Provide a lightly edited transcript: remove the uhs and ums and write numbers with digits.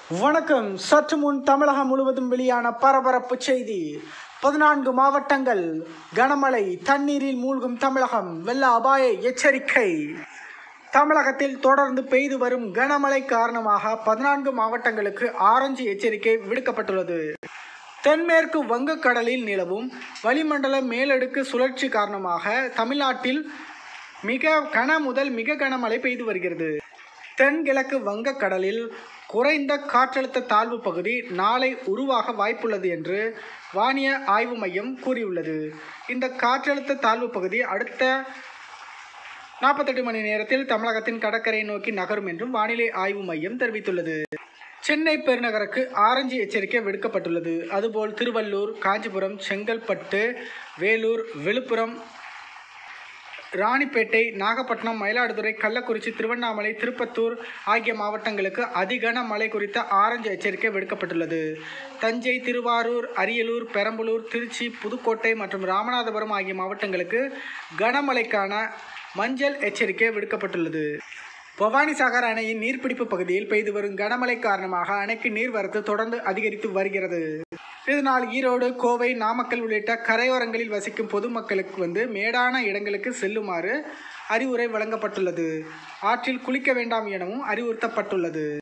வணக்கம். சற்று முன் தமிழகம் முழுவதும் வெளியான பரபரப்பு செய்தி. 14 மாவட்டங்கள் கனமழை, தண்ணீரில் மூழ்கும் தமிழகம், வெள்ள அபாய எச்சரிக்கை. தமிழகத்தில் தொடர்ந்து பெய்து வரும் கனமழை காரணமாக 14 மாவட்டங்களுக்கு ஆரஞ்சு எச்சரிக்கை விடுக்கப்பட்டுள்ளது. தென்மேற்கு வங்கக்கடலில் நிலவும் வளிமண்டல மேலடுக்கு சுழற்சி காரணமாக தமிழ்நாட்டில் மிக கனமழை பெய்து வருகிறது. தென்கிழக்கு வங்கக்கடலில் குறைந்த காற்றழுத்த தாழ்வு பகுதி நாளை உருவாக வாய்ப்புள்ளது என்று வானிலை ஆய்வு மையம் கூறியுள்ளது. இந்த காற்றழுத்த தாழ்வு பகுதி அடுத்த 48 மணி நேரத்தில் தமிழகத்தின் கடற்கரையை நோக்கி நகரும் என்றும் வானிலை ஆய்வு மையம் தெரிவித்துள்ளது. சென்னை பெருநகருக்கு ஆரஞ்சு எச்சரிக்கை விடுக்கப்பட்டுள்ளது. அதுபோல் திருவள்ளூர், காஞ்சிபுரம், செங்கல்பட்டு, வேலூர், விழுப்புரம், ராணிப்பேட்டை, நாகப்பட்டினம், மயிலாடுதுறை, கள்ளக்குறிச்சி, திருவண்ணாமலை, திருப்பத்தூர் ஆகிய மாவட்டங்களுக்கு அதிகன மழை குறித்த ஆரஞ்சு எச்சரிக்கை விடுக்கப்பட்டுள்ளது. தஞ்சை, திருவாரூர், அரியலூர், பெரம்பலூர், திருச்சி, புதுக்கோட்டை மற்றும் ராமநாதபுரம் ஆகிய மாவட்டங்களுக்கு கனமழைக்கான மஞ்சள் எச்சரிக்கை விடுக்கப்பட்டுள்ளது. பவானிசாகர் அணையின் நீர்பிடிப்பு பகுதியில் பெய்து வரும் கனமழை காரணமாக அணைக்கு நீர்வரத்து தொடர்ந்து அதிகரித்து வருகிறது. இதனால் ஈரோடு, கோவை, நாமக்கல் உள்ளிட்ட கரையோரங்களில் வசிக்கும் பொதுமக்களுக்கு மேடான இடங்களுக்கு செல்லுமாறு அறிவுரை வழங்கப்பட்டுள்ளது. ஆற்றில் குளிக்க வேண்டாம் எனவும் அறிவுறுத்தப்பட்டுள்ளது.